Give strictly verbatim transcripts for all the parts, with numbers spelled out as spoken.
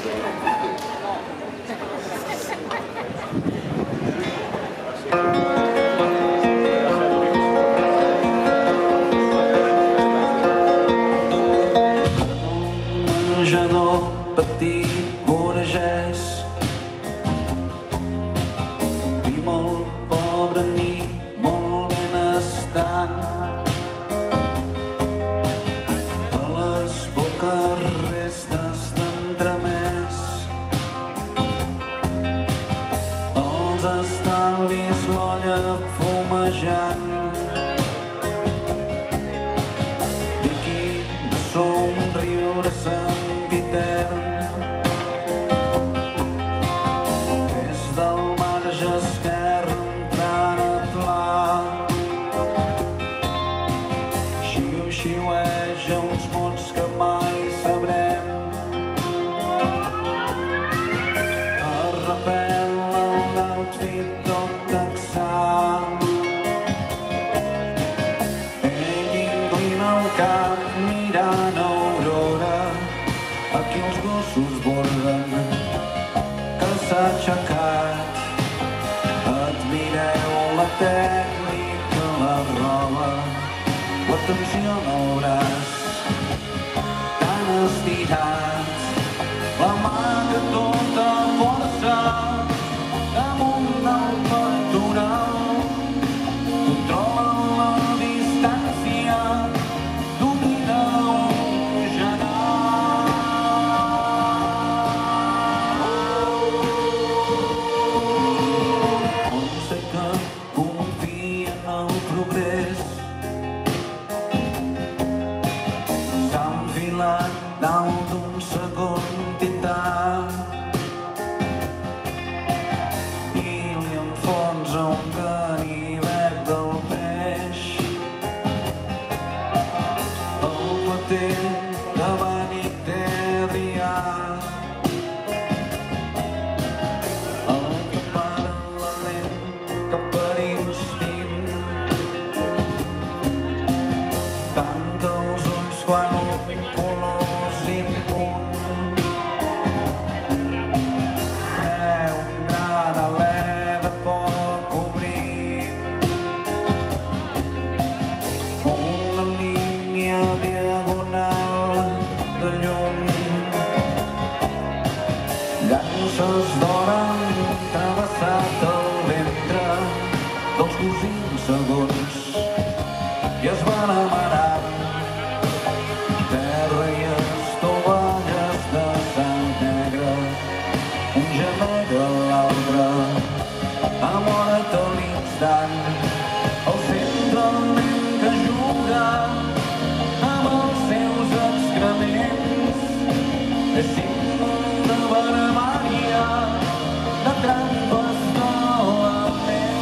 menjador petit vorejès i molt pobre ni molt benestant. A les poques restes d'entremès els estalvis l'olla fumejant. D'aquí de somriure sempitern des del marge esquerre entrant a pla. Xiu-xiueja uns mots que mai sabrem. Arrepel·la l'outfit tot texà. Ell inclina el cap mirant aurora. Aquí els gossos borden que s'ha aixecat. Admireu la tècnica, la roba, l'atenció en el braç tan estirat, la mà que tota força damunt el pectoral controla la distància, domina un general. On sé que confia en el progrés s'ha enfilat dalt d'un segon tità i li enfonsa un ganivet del peix. El patell davant hi té Adrià, el que para la lent que per instint tanca els ulls quan el color s'impun. Treu un gran alè de poc obrit, una línia diagonal de llum. Ganses d'or han travessat el ventre dels cosins segons i es van amarar. Terra i estovalles de sang negre, un gemec a l'altre, amora't a l'instant. Al centre el nen que juga amb els seus excrements és símbol de barbària, de trampes de la ment.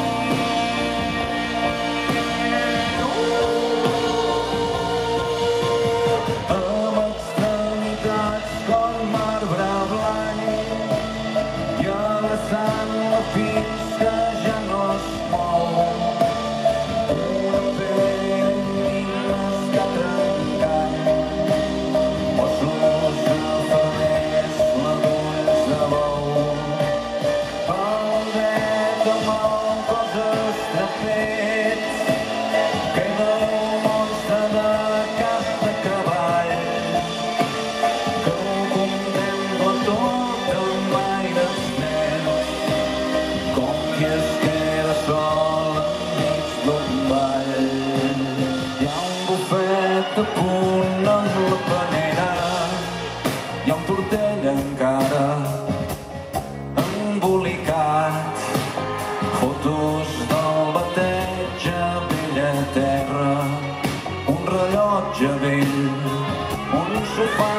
Amb extremitats com marbre blanc i alçant-la fins que ja no es mou. Una pell minusca trencant ossos afamers la d'ulls de bou. El dret amb el cos estrafet queda un monstre de cap de cavall que ho contempla tot amb aires nets, com qui es queda sol enmig d'un ball. Hi ha un bufet a punt en la panera, hi ha un tortell encara embolicat, fotos del bateig a vella terra, un rellotge vell, un sofà